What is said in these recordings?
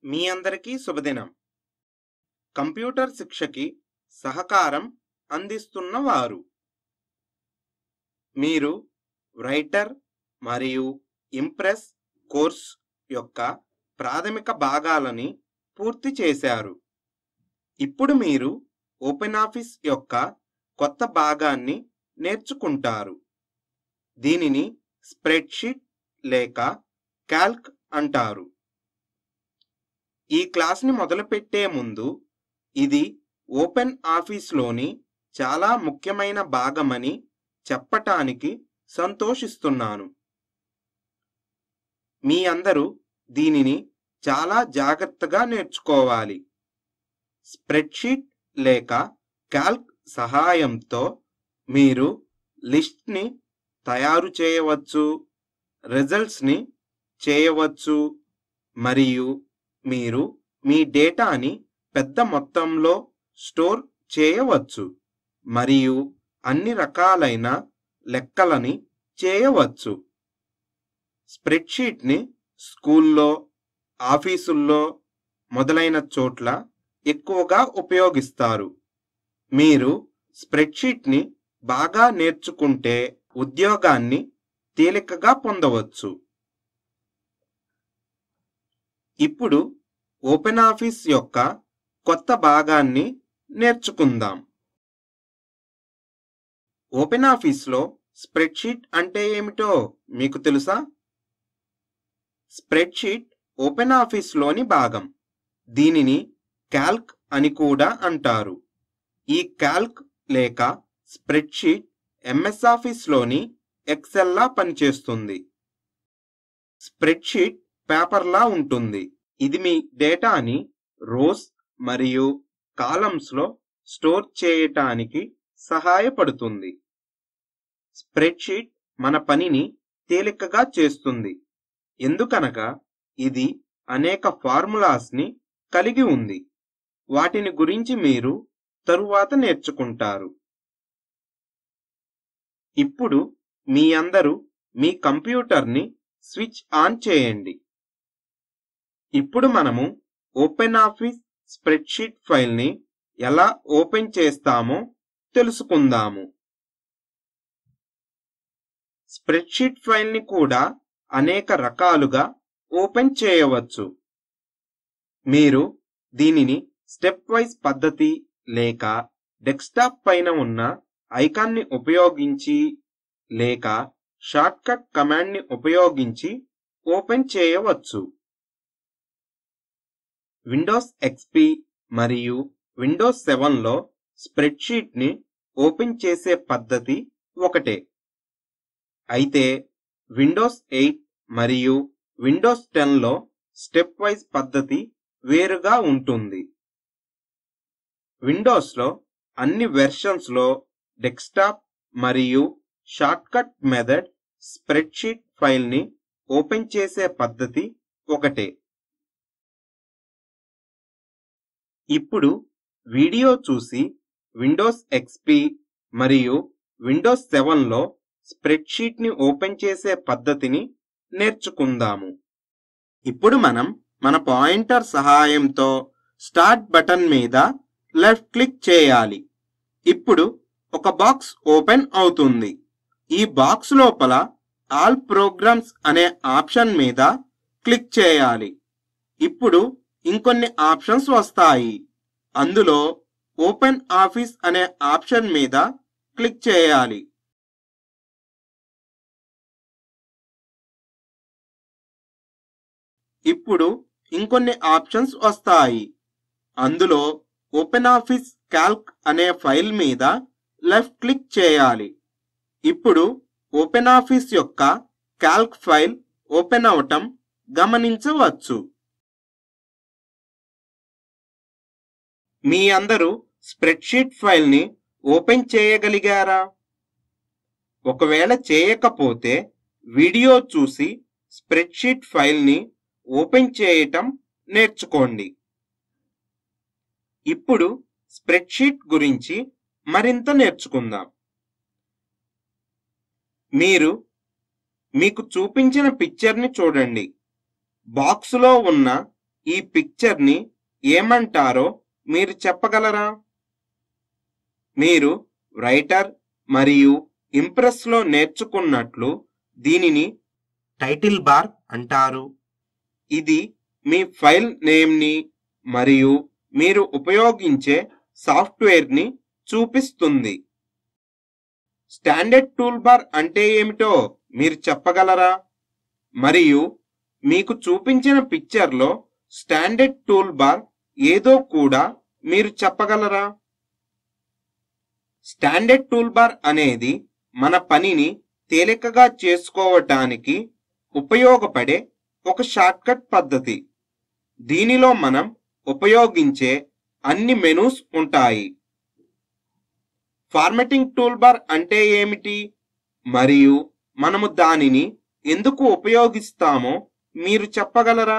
మీ అందరికీ శుభదినం. కంప్యూటర్ శిక్షకి సహకారం అందిస్తున్న వారు మీరు రైటర్ మరియు ఇంప్రెస్ కోర్స్ యొక్క ప్రాథమిక భాగాలని పూర్తి చేశారు. ఇప్పుడు మీరు ఓపెన్ ఆఫీస్ యొక్క కొత్త భాగాన్ని నేర్చుకుంటారు. దీనిని స్ప్రెడ్షీట్ లేక క్యాల్క్ అంటారు. ఈ క్లాస్ని మొదలుపెట్టే ముందు ఇది ఓపెన్ ఆఫీస్లోని చాలా ముఖ్యమైన భాగమని చెప్పటానికి సంతోషిస్తున్నాను. మీ అందరూ దీనిని చాలా జాగ్రత్తగా నేర్చుకోవాలి. స్ప్రెడ్షీట్ లేక క్యాల్క్ సహాయంతో మీరు లిస్ట్ని తయారు చేయవచ్చు, రిజల్ట్స్ని చేయవచ్చు మరియు మీరు మీ డేటాని పెద్ద మొత్తంలో స్టోర్ చేయవచ్చు మరియు అన్ని రకాలైన లెక్కలని చేయవచ్చు. స్ప్రెడ్షీట్ని స్కూల్లో, ఆఫీసుల్లో మొదలైన చోట్ల ఎక్కువగా ఉపయోగిస్తారు. మీరు స్ప్రెడ్షీట్ని బాగా నేర్చుకుంటే ఉద్యోగాన్ని తేలికగా పొందవచ్చు. ఇప్పుడు ఓపెన్ ఆఫీస్ యొక్క కొత్త భాగాన్ని నేర్చుకుందాం. ఓపెన్ ఆఫీస్లో స్ప్రెడ్షీట్ అంటే ఏమిటో మీకు తెలుసా? స్ప్రెడ్షీట్ ఓపెన్ ఆఫీస్లోని భాగం. దీనిని క్యాల్క్ అని కూడా అంటారు. ఈ క్యాల్క్ లేక స్ప్రెడ్షీట్ ఎంఎస్ ఆఫీస్లోని ఎక్సెల్లా పనిచేస్తుంది. స్ప్రెడ్షీట్ పేపర్లా ఉంటుంది. ఇది మీ డేటాని రోస్ మరియు కాలమ్స్లో స్టోర్ చేయటానికి సహాయపడుతుంది. స్ప్రెడ్షీట్ మన పనిని తేలికగా చేస్తుంది, ఎందుకనగా ఇది అనేక ఫార్ములాస్ని కలిగి ఉంది. వాటిని గురించి మీరు తరువాత నేర్చుకుంటారు. ఇప్పుడు మీ అందరూ మీ కంప్యూటర్ని స్విచ్ ఆన్ చేయండి. ఇప్పుడు మనము ఓపెన్ ఆఫీస్ స్ప్రెడ్షీట్ ఫైల్ని ఎలా ఓపెన్ చేస్తామో తెలుసుకుందాము. స్ప్రెడ్షీట్ ఫైల్ని కూడా అనేక రకాలుగా ఓపెన్ చేయవచ్చు. మీరు దీనిని స్టెప్ వైజ్ పద్ధతి లేక డెస్క్టాప్ పైన ఉన్న ఐకాన్ని ఉపయోగించి లేక షార్ట్కట్ కమాండ్ని ఉపయోగించి ఓపెన్ చేయవచ్చు. విండోస్ ఎక్స్పీ మరియు విండోస్ 7లో స్ప్రెడ్షీట్ని ఓపెన్ చేసే పద్ధతి ఒకటే. అయితే విండోస్ 8 మరియు విండోస్ 10లో స్టెప్ వైజ్ పద్ధతి వేరుగా ఉంటుంది. విండోస్లో అన్ని వెర్షన్స్లో డెస్క్టాప్ మరియు షార్ట్కట్ మెథడ్ స్ప్రెడ్షీట్ ఫైల్ని ఓపెన్ చేసే పద్ధతి ఒకటే. ఇప్పుడు వీడియో చూసి విండోస్ ఎక్స్పీ మరియు విండోస్ 7లో స్ప్రెడ్షీట్ని ఓపెన్ చేసే పద్ధతిని నేర్చుకుందాము. ఇప్పుడు మనం మన పాయింటర్ సహాయంతో స్టార్ట్ బటన్ మీద లెఫ్ట్ క్లిక్ చేయాలి. ఇప్పుడు ఒక బాక్స్ ఓపెన్ అవుతుంది. ఈ బాక్స్ లోపల ఆల్ ప్రోగ్రామ్స్ అనే ఆప్షన్ మీద క్లిక్ చేయాలి. ఇప్పుడు ఇంకొన్ని ఆప్షన్స్ వస్తాయి. అందులో ఓపెన్ ఆఫీస్ అనే ఆప్షన్ మీద క్లిక్ చేయాలి. ఇప్పుడు ఇంకొన్ని ఆప్షన్స్ వస్తాయి. అందులో ఓపెన్ ఆఫీస్ క్యాల్క్ అనే ఫైల్ మీద లెఫ్ట్ క్లిక్ చేయాలి. ఇప్పుడు ఓపెన్ ఆఫీస్ యొక్క క్యాల్క్ ఫైల్ ఓపెన్ అవటం గమనించవచ్చు. మీ అందరూ స్ప్రెడ్షీట్ ఫైల్ని ఓపెన్ చేయగలిగారా? ఒకవేళ చేయకపోతే వీడియో చూసి స్ప్రెడ్షీట్ ఫైల్ని ఓపెన్ చేయటం నేర్చుకోండి. ఇప్పుడు స్ప్రెడ్షీట్ గురించి మరింత నేర్చుకుందాం. మీకు చూపించిన పిక్చర్ని చూడండి. బాక్సులో ఉన్న ఈ పిక్చర్ని ఏమంటారో మీరు చెప్పగలరా? మీరు రైటర్ మరియు ఇంప్రెస్లో నేర్చుకున్నట్లు దీనిని టైటిల్ బార్ అంటారు. ఇది మీ ఫైల్ నేమ్ని మరియు మీరు ఉపయోగించే సాఫ్ట్వేర్ని చూపిస్తుంది. స్టాండర్డ్ టూల్ బార్ అంటే ఏమిటో మీరు చెప్పగలరా? మరియు మీకు చూపించిన పిక్చర్లో స్టాండర్డ్ టూల్ బార్ ఏదో కూడా మీరు చెప్పగలరా? స్టాండర్డ్ టూల్ బార్ అనేది మన పనిని తేలికగా చేసుకోవటానికి ఉపయోగపడే ఒక షార్ట్కట్ పద్ధతి. దీనిలో మనం ఉపయోగించే అన్ని మెనూస్ ఉంటాయి. ఫార్మాటింగ్ టూల్ బార్ అంటే ఏమిటి మరియు మనము దానిని ఎందుకు ఉపయోగిస్తామో మీరు చెప్పగలరా?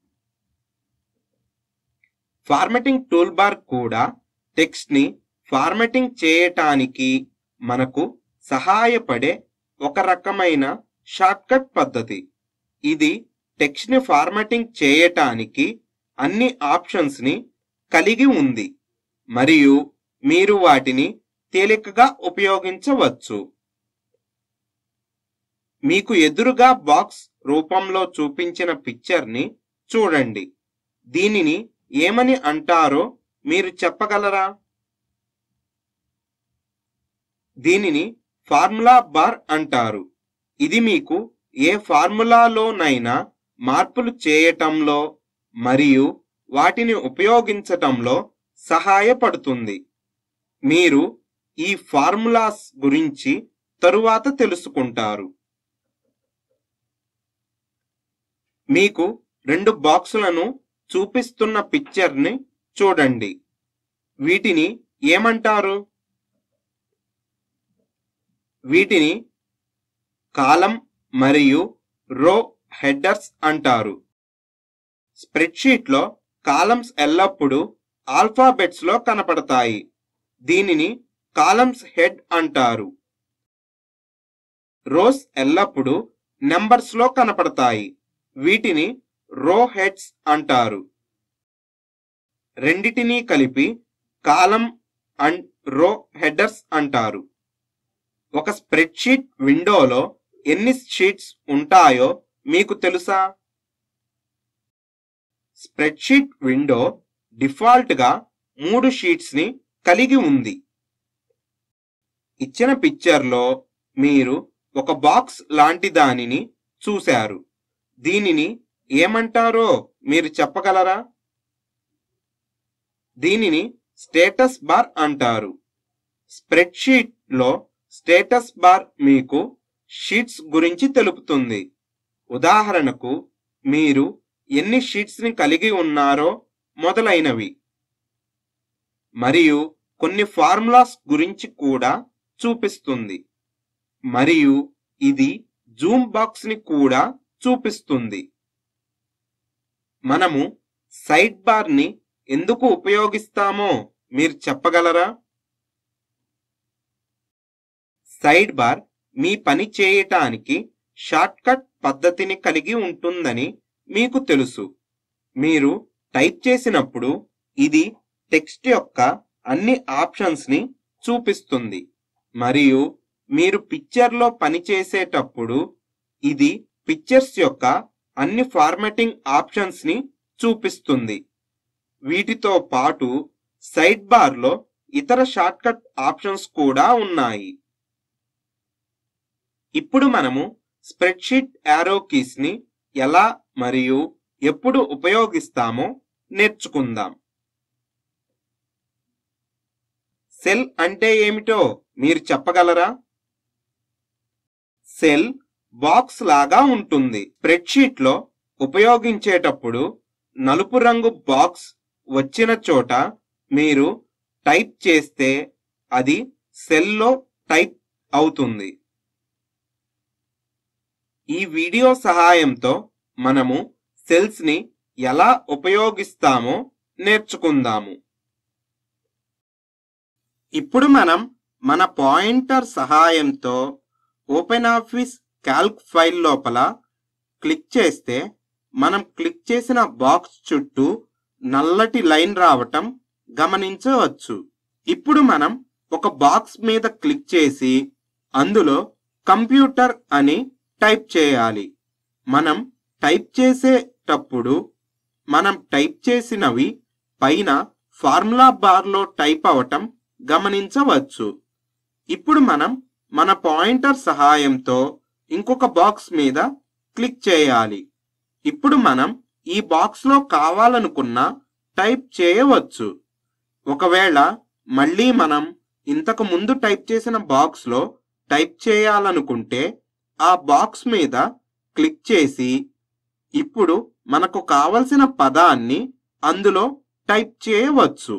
ఫార్మాటింగ్ టూల్ బార్ కూడా టెక్స్ట్ని ఫార్మాటింగ్ చేయటానికి మనకు సహాయపడే ఒక రకమైన షార్ట్కట్ పద్ధతి. ఇది టెక్స్ట్ని ఫార్మాటింగ్ చేయటానికి అన్ని ఆప్షన్స్ని కలిగి ఉంది మరియు మీరు వాటిని తేలికగా ఉపయోగించవచ్చు. మీకు ఎదురుగా బాక్స్ రూపంలో చూపించిన పిక్చర్ని చూడండి. దీనిని ఏమని అంటారో మీరు చెప్పగలరా? దీనిని ఫార్ములా బార్ అంటారు. ఇది మీకు ఏ ఫార్ములాలోనైనా మార్పులు చేయటంలో మరియు వాటిని ఉపయోగించటంలో సహాయపడుతుంది. మీరు ఈ ఫార్ములాస్ గురించి తరువాత తెలుసుకుంటారు. మీకు రెండు బాక్సులను చూపిస్తున్న పిక్చర్ని చూడండి. వీటిని ఏమంటారు? వీటిని కాలం మరియు రో హెడర్స్ అంటారు. స్ప్రెడ్షీట్లో కాలమ్స్ ఎల్లప్పుడూ ఆల్ఫాబెట్స్లో కనపడతాయి. దీనిని కాలమ్స్ హెడ్ అంటారు. రోస్ ఎల్లప్పుడూ నెంబర్స్లో కనపడతాయి. వీటిని రో హెడ్స్ అంటారు. రెండిటినీ కలిపి కాలం అండ్ రో హెడర్స్ అంటారు. ఒక స్ప్రెడ్షీట్ విండోలో ఎన్ని షీట్స్ ఉంటాయో మీకు తెలుసా? స్ప్రెడ్షీట్ విండో డిఫాల్ట్గా 3 షీట్స్ని కలిగి ఉంది. ఇచ్చిన పిక్చర్లో మీరు ఒక బాక్స్ లాంటి దానిని చూశారు. దీనిని ఏమంటారో మీరు చెప్పగలరా? దీనిని స్టేటస్ బార్ అంటారు. స్ప్రెడ్షీట్లో స్టేటస్ బార్ మీకు షీట్స్ గురించి తెలుపుతుంది. ఉదాహరణకు మీరు ఎన్ని షీట్స్ని కలిగి ఉన్నారో మొదలైనవి. మరియు కొన్ని ఫార్ములాస్ గురించి కూడా చూపిస్తుంది. మరియు ఇది జూమ్ బాక్స్ని కూడా చూపిస్తుంది. మనము సైడ్ బార్ని ఎందుకు ఉపయోగిస్తామో మీరు చెప్పగలరా? సైడ్ బార్ మీ పని చేయటానికి షార్ట్కట్ పద్ధతిని కలిగి ఉంటుందని మీకు తెలుసు. మీరు టైప్ చేసినప్పుడు ఇది టెక్స్ట్ యొక్క అన్ని ఆప్షన్స్ని చూపిస్తుంది మరియు మీరు పిక్చర్లో పని చేసేటప్పుడు ఇది పిక్చర్స్ యొక్క అన్ని ఫార్మాటింగ్ ఆప్షన్స్ని చూపిస్తుంది. వీటితో పాటు సైడ్ బార్లో ఇతర షార్ట్కట్ ఆప్షన్స్ కూడా ఉన్నాయి. ఇప్పుడు మనము స్ప్రెడ్షీట్ యారో కీస్ని ఎలా మరియు ఎప్పుడు ఉపయోగిస్తామో నేర్చుకుందాం. సెల్ అంటే ఏమిటో మీరు చెప్పగలరా? సెల్ బాక్స్ లాగా ఉంటుంది. స్ప్రెడ్షీట్లో ఉపయోగించేటప్పుడు నలుపు రంగు బాక్స్ వచ్చిన చోట మీరు టైప్ చేస్తే అది సెల్లో టైప్ అవుతుంది. ఈ వీడియో సహాయంతో మనము సెల్స్ని ఎలా ఉపయోగిస్తామో నేర్చుకుందాము. ఇప్పుడు మనం మన పాయింటర్ సహాయంతో ఓపెన్ ఆఫీస్ క్యాల్క్ ఫైల్ లోపల క్లిక్ చేస్తే మనం క్లిక్ చేసిన బాక్స్ చుట్టూ నల్లటి లైన్ రావటం గమనించవచ్చు. ఇప్పుడు మనం ఒక బాక్స్ మీద క్లిక్ చేసి అందులో కంప్యూటర్ అని టైప్ చేయాలి. మనం టైప్ చేసేటప్పుడు మనం టైప్ చేసినవి పైన ఫార్ములా బార్లో టైప్ అవటం గమనించవచ్చు. ఇప్పుడు మనం మన పాయింటర్ సహాయంతో ఇంకొక బాక్స్ మీద క్లిక్ చేయాలి. ఇప్పుడు మనం ఈ బాక్స్లో కావాలనుకున్న టైప్ చేయవచ్చు. ఒకవేళ మళ్ళీ మనం ఇంతకు ముందు టైప్ చేసిన బాక్స్లో టైప్ చేయాలనుకుంటే ఆ బాక్స్ మీద క్లిక్ చేసి ఇప్పుడు మనకు కావలసిన పదాన్ని అందులో టైప్ చేయవచ్చు.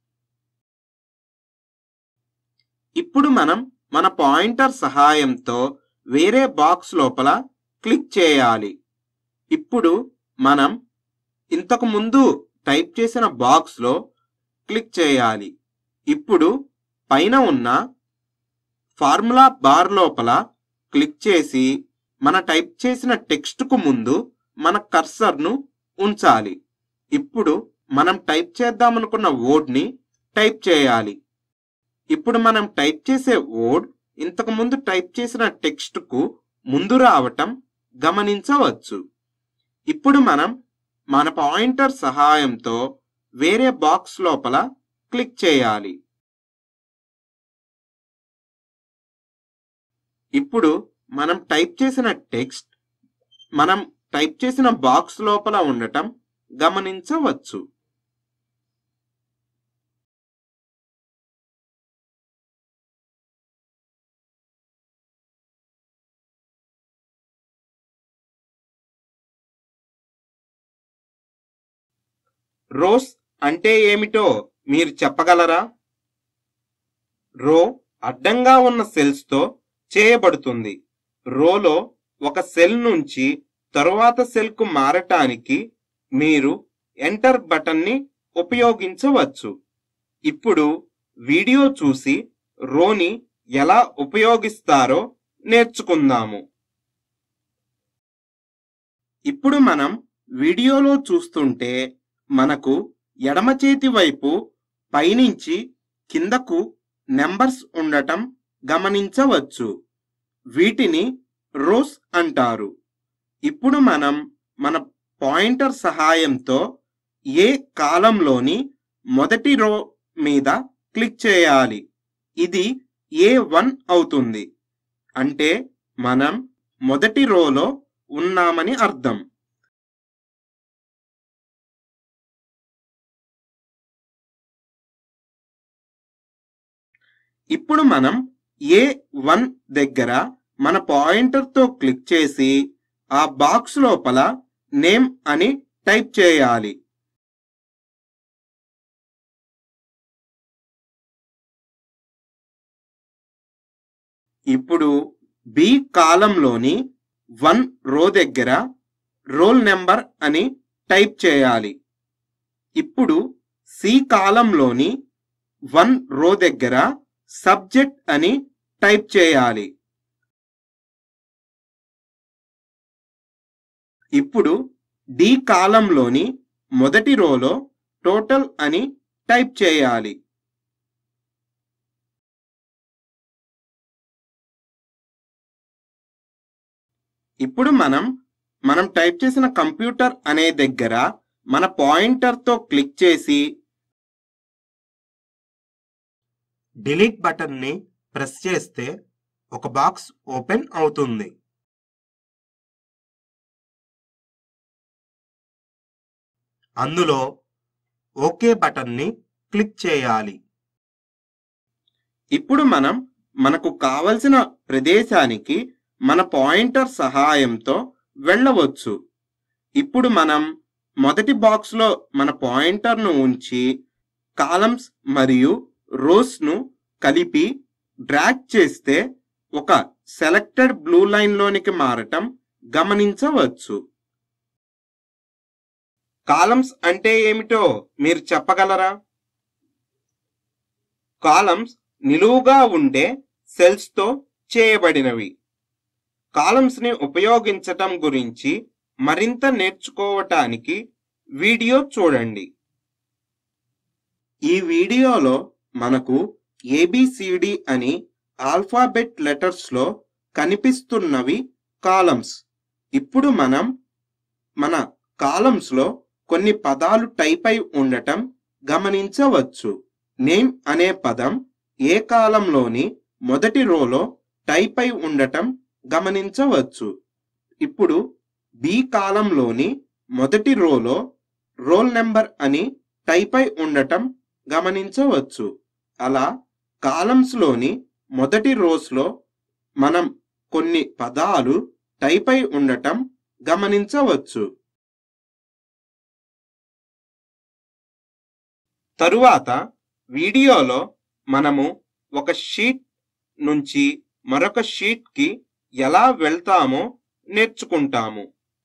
ఇప్పుడు మనం మన పాయింటర్ సహాయంతో వేరే బాక్స్ లోపల క్లిక్ చేయాలి. ఇప్పుడు మనం ఇంతకు ముందు టైప్ చేసిన బాక్స్లో క్లిక్ చేయాలి. ఇప్పుడు పైన ఉన్న ఫార్ములా బార్ లోపల క్లిక్ చేసి మన టైప్ చేసిన టెక్స్ట్కు ముందు మన కర్సర్ను ఉంచాలి. ఇప్పుడు మనం టైప్ చేద్దామనుకున్న వర్డ్ని టైప్ చేయాలి. ఇప్పుడు మనం టైప్ చేసే వర్డ్ ఇంతకు ముందు టైప్ చేసిన టెక్స్ట్కు ముందు రావటం గమనించవచ్చు. ఇప్పుడు మనం మన పాయింటర్ సహాయంతో వేరే బాక్స్ లోపల క్లిక్ చేయాలి. ఇప్పుడు మనం టైప్ చేసిన టెక్స్ట్ మనం టైప్ చేసిన బాక్స్ లోపల ఉండటం గమనించవచ్చు. రోస్ అంటే ఏమిటో మీరు చెప్పగలరా? రో అడ్డంగా ఉన్న సెల్స్తో చేయబడుతుంది. రోలో ఒక సెల్ నుంచి తరువాత సెల్కు మారటానికి మీరు ఎంటర్ బటన్ని ఉపయోగించవచ్చు. ఇప్పుడు వీడియో చూసి రోని ఎలా ఉపయోగిస్తారో నేర్చుకుందాము. ఇప్పుడు మనం వీడియోలో చూస్తుంటే మనకు ఎడమ చేతి వైపు పైనుంచి కిందకు నెంబర్స్ ఉండటం గమనించవచ్చు. వీటిని రోస్ అంటారు. ఇప్పుడు మనం మన పాయింటర్ సహాయంతో ఏ కాలంలోని మొదటి రో మీద క్లిక్ చేయాలి. ఇది A1 అవుతుంది. అంటే మనం మొదటి రోలో ఉన్నామని అర్థం. ఇప్పుడు మనం A1 దగ్గర మన పాయింటర్తో క్లిక్ చేసి ఆ బాక్స్ లోపల నేమ్ అని టైప్ చేయాలి. ఇప్పుడు B కాలంలోని 1 రో దగ్గర రోల్ నెంబర్ అని టైప్ చేయాలి. ఇప్పుడు C కాలంలోని 1 రో దగ్గర సబ్జెక్ట్ అని టైప్ చేయాలి. ఇప్పుడు D కాలంలోని మొదటి రోలో టోటల్ అని టైప్ చేయాలి. ఇప్పుడు మనం టైప్ చేసిన కంప్యూటర్ అనే దగ్గర మన పాయింటర్తో క్లిక్ చేసి డిలీట్ బటన్ని ప్రెస్ చేస్తే ఒక బాక్స్ ఓపెన్ అవుతుంది. అందులో ఓకే బటన్ని క్లిక్ చేయాలి. ఇప్పుడు మనకు కావలసిన ప్రదేశానికి మన పాయింటర్ సహాయంతో వెళ్ళవచ్చు. ఇప్పుడు మనం మొదటి బాక్స్లో మన పాయింటర్ను ఉంచి కాలమ్స్ మరియు రోస్ను కలిపి డ్రాగ్ చేస్తే ఒక సెలెక్టెడ్ బ్లూ లైన్లోనికి మారటం గమనించవచ్చు. కాలమ్స్ అంటే ఏమిటో మీరు చెప్పగలరా? కాలమ్స్ నిలువుగా ఉండే సెల్స్తో చేయబడినవి. కాలమ్స్ని ఉపయోగించటం గురించి మరింత నేర్చుకోవటానికి వీడియో చూడండి. ఈ వీడియోలో మనకు ABCD అని ఆల్ఫాబెట్ లెటర్స్లో కనిపిస్తున్నవి కాలమ్స్. ఇప్పుడు మనం మన కాలమ్స్లో కొన్ని పదాలు టైప్ అయి ఉండటం గమనించవచ్చు. నేమ్ అనే పదం ఏ కాలంలోని మొదటి రోలో టైప్ అయి ఉండటం గమనించవచ్చు. ఇప్పుడు బి కాలంలోని మొదటి రోలో రోల్ నెంబర్ అని టైప్ అయి ఉండటం గమనించవచ్చు. అలా కాలమ్స్లోని మొదటి రోస్లో మనం కొన్ని పదాలు టైప్ అయి ఉండటం గమనించవచ్చు. తరువాత వీడియోలో మనము ఒక షీట్ నుంచి మరొక షీట్కి ఎలా వెళ్తామో నేర్చుకుంటాము.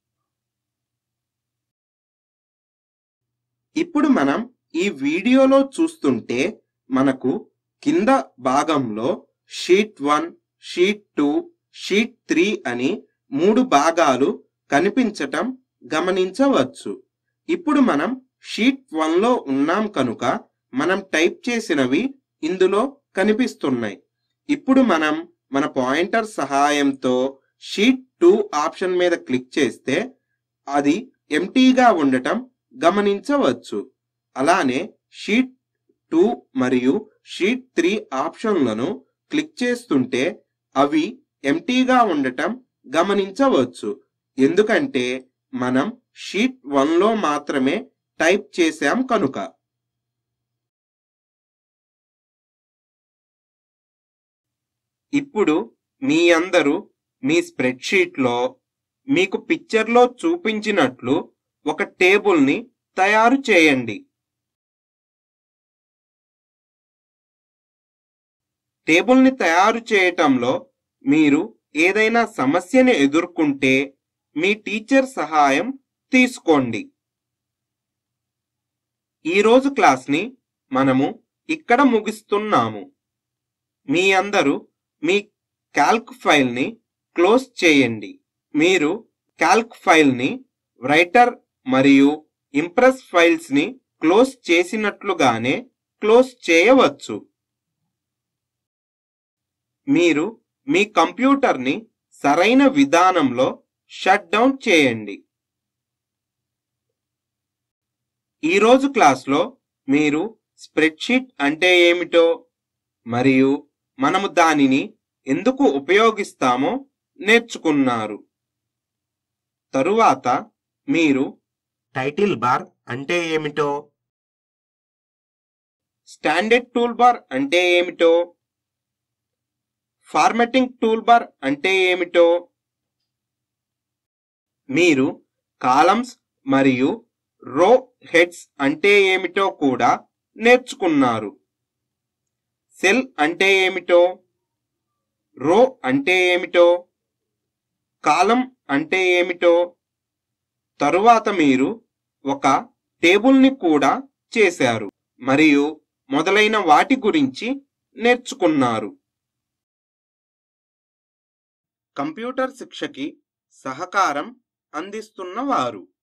ఇప్పుడు మనం ఈ వీడియోలో చూస్తుంటే మనకు కింద భాగంలో షీట్ 1, షీట్ 2, షీట్ 3 అని 3 భాగాలు కనిపించటం గమనించవచ్చు. ఇప్పుడు మనం షీట్ 1లో ఉన్నాం కనుక మనం టైప్ చేసినవి ఇందులో కనిపిస్తున్నాయి. ఇప్పుడు మనం మన పాయింటర్ సహాయంతో షీట్ 2 ఆప్షన్ మీద క్లిక్ చేస్తే అది ఎంటీగా ఉండటం గమనించవచ్చు. అలానే షీట్ 2 మరియు షీట్ 3 ఆప్షన్లను క్లిక్ చేస్తుంటే అవి ఎంటీగా ఉండటం గమనించవచ్చు. ఎందుకంటే మనం షీట్ 1లో మాత్రమే టైప్ చేశాం కనుక. ఇప్పుడు మీ అందరూ మీ స్ప్రెడ్షీట్లో మీకు పిక్చర్లో చూపించినట్లు ఒక టేబుల్ని తయారు చేయండి. టేబుల్ని తయారు చేయటంలో మీరు ఏదైనా సమస్యని ఎదుర్కొంటే మీ టీచర్ సహాయం తీసుకోండి. ఈరోజు క్లాస్ని మనము ఇక్కడ ముగిస్తున్నాము. మీ అందరూ మీ క్యాల్క్ ఫైల్ని క్లోజ్ చేయండి. మీరు క్యాల్క్ ఫైల్ని రైటర్ మరియు ఇంప్రెస్ ఫైల్స్ని క్లోజ్ చేసినట్లుగానే క్లోజ్ చేయవచ్చు. మీరు మీ కంప్యూటర్ని సరైన విధానంలో షట్ డౌన్ చేయండి. ఈరోజు క్లాస్లో మీరు స్ప్రెడ్షీట్ అంటే ఏమిటో మరియు మనము దానిని ఎందుకు ఉపయోగిస్తామో నేర్చుకున్నారు. తరువాత మీరు టైటిల్ బార్ అంటే ఏమిటో, స్టాండర్డ్ టూల్ బార్ అంటే ఏమిటో, ఫార్మాటింగ్ టూల్ బార్ అంటే ఏమిటో, మీరు కాలమ్స్ మరియు రో హెడ్స్ అంటే ఏమిటో కూడా నేర్చుకున్నారు. సెల్ అంటే ఏమిటో, రో అంటే ఏమిటో, కాలం అంటే ఏమిటో, తరువాత మీరు ఒక టేబుల్ని కూడా చేశారు మరియు మొదలైన వాటి గురించి నేర్చుకున్నారు. కంప్యూటర్ శిక్షకి సహకారం అందిస్తున్నవారు